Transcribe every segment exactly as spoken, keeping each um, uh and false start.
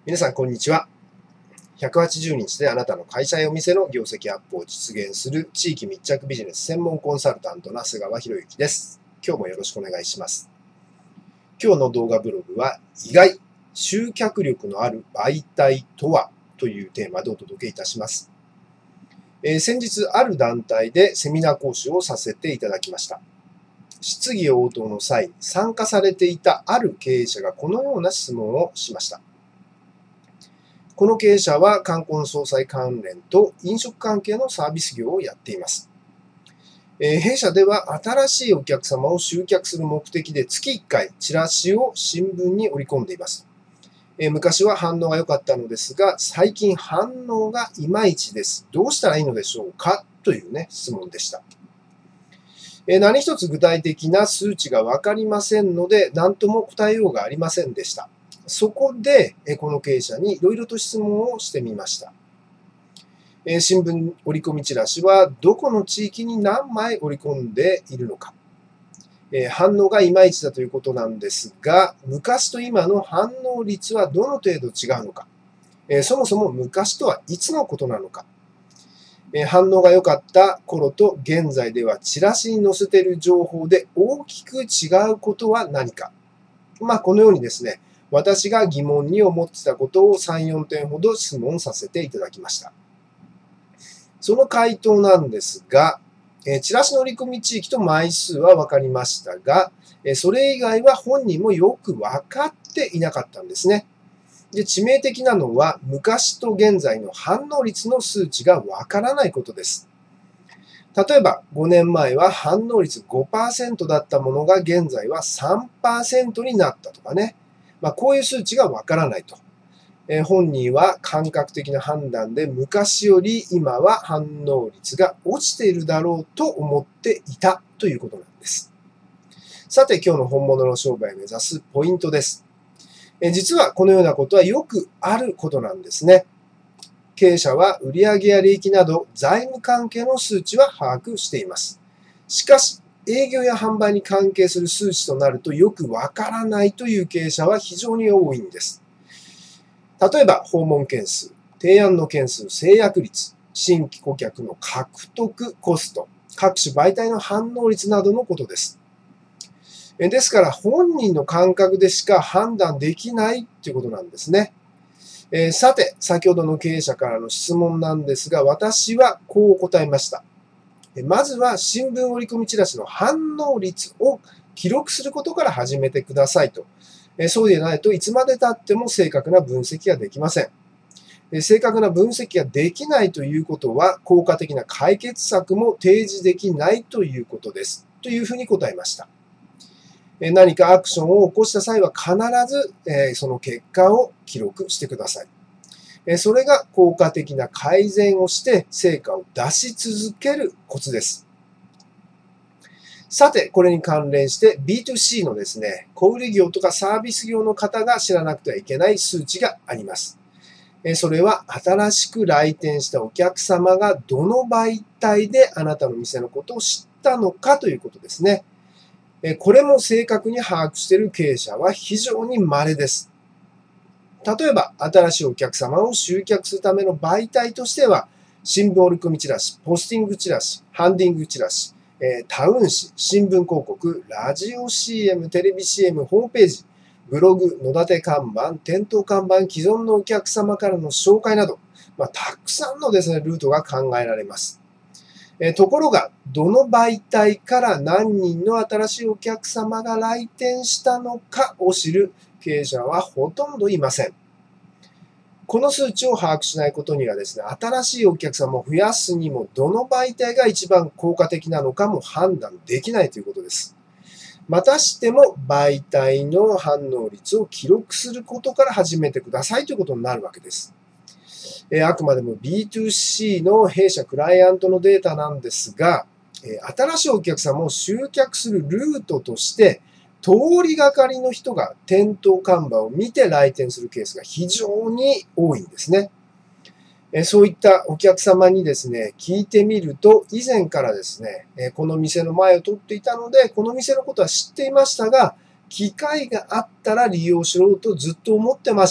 皆さん、こんにちは。ひゃくはちじゅうにちであなたの会社やお店の業績アップを実現する地域密着ビジネス専門コンサルタントの菅川博之です。今日もよろしくお願いします。今日の動画ブログは、意外、集客力のある媒体とはというテーマでお届けいたします。えー、先日、ある団体でセミナー講師をさせていただきました。質疑応答の際、参加されていたある経営者がこのような質問をしました。この経営者は冠婚葬祭関連と飲食関係のサービス業をやっています。えー、弊社では新しいお客様を集客する目的で月いっかいチラシを新聞に織り込んでいます。えー、昔は反応が良かったのですが、最近反応がいまいちです。どうしたらいいのでしょうかというね、質問でした。えー、何一つ具体的な数値がわかりませんので、何とも答えようがありませんでした。そこで、この経営者にいろいろと質問をしてみました。新聞折り込みチラシはどこの地域に何枚折り込んでいるのか。反応がいまいちだということなんですが、昔と今の反応率はどの程度違うのか。そもそも昔とはいつのことなのか。反応が良かった頃と現在ではチラシに載せている情報で大きく違うことは何か。まあ、このようにですね、私が疑問に思ってたことをさん、よんてんほど質問させていただきました。その回答なんですが、えチラシの折り込み地域と枚数は分かりましたが、えそれ以外は本人もよく分かっていなかったんですね。で、致命的なのは昔と現在の反応率の数値が分からないことです。例えばごねんまえは反応率 ごパーセント だったものが現在は さんパーセント になったとかね。まあ、こういう数値がわからないと。えー、本人は感覚的な判断で昔より今は反応率が落ちているだろうと思っていたということなんです。さて今日の本物の商売を目指すポイントです。えー、実はこのようなことはよくあることなんですね。経営者は売上や利益など財務関係の数値は把握しています。しかし、営業や販売に関係する数値となるとよくわからないという経営者は非常に多いんです。例えば、訪問件数、提案の件数、制約率、新規顧客の獲得コスト、各種媒体の反応率などのことです。ですから、本人の感覚でしか判断できないということなんですね。えー、さて、先ほどの経営者からの質問なんですが、私はこう答えました。まずは新聞折り込みチラシの反応率を記録することから始めてくださいと。そうでないといつまで経っても正確な分析ができません。正確な分析ができないということは効果的な解決策も提示できないということです。というふうに答えました。何かアクションを起こした際は必ずその結果を記録してください。それが効果的な改善をして成果を出し続けるコツです。さて、これに関連して ビーツーシー のですね、小売業とかサービス業の方が知らなくてはいけない数値があります。それは新しく来店したお客様がどの媒体であなたの店のことを知ったのかということですね。これも正確に把握している経営者は非常に稀です。例えば、新しいお客様を集客するための媒体としては、新聞折り込みチラシ、ポスティングチラシ、ハンディングチラシ、えー、タウン誌、新聞広告、ラジオ シーエム、テレビ シーエム、ホームページ、ブログ、野立て看板、店頭看板、既存のお客様からの紹介など、まあ、たくさんのですね、ルートが考えられます。えー、ところが、どの媒体から何人の新しいお客様が来店したのかを知る経営者はほとんどいません。この数値を把握しないことにはですね、新しいお客様を増やすにもどの媒体が一番効果的なのかも判断できないということです。またしても媒体の反応率を記録することから始めてくださいということになるわけです。あくまでも ビーツーシー の弊社クライアントのデータなんですが、新しいお客様を集客するルートとして通りがかりの人が店頭看板を見て来店するケースが非常に多いんですね。そういったお客様にですね、聞いてみると、以前からですね、この店の前を通っていたので、この店のことは知っていましたが、機会があったら利用しろとずっと思ってました。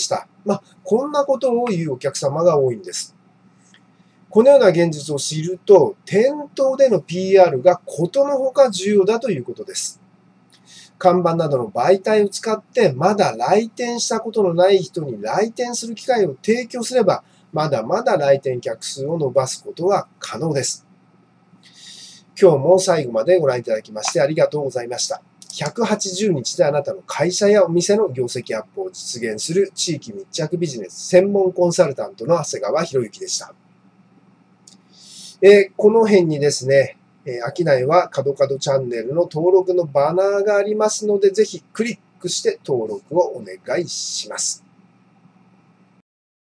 まあ、こんなことを言うお客様が多いんです。このような現実を知ると、店頭での ピーアール がことのほか重要だということです。看板などの媒体を使って、まだ来店したことのない人に来店する機会を提供すれば、まだまだ来店客数を伸ばすことは可能です。今日も最後までご覧いただきましてありがとうございました。ひゃくはちじゅうにちであなたの会社やお店の業績アップを実現する地域密着ビジネス専門コンサルタントの長谷川博之でした。えー、この辺にですね、えー、商いは角角チャンネルの登録のバナーがありますので、ぜひクリックして登録をお願いします。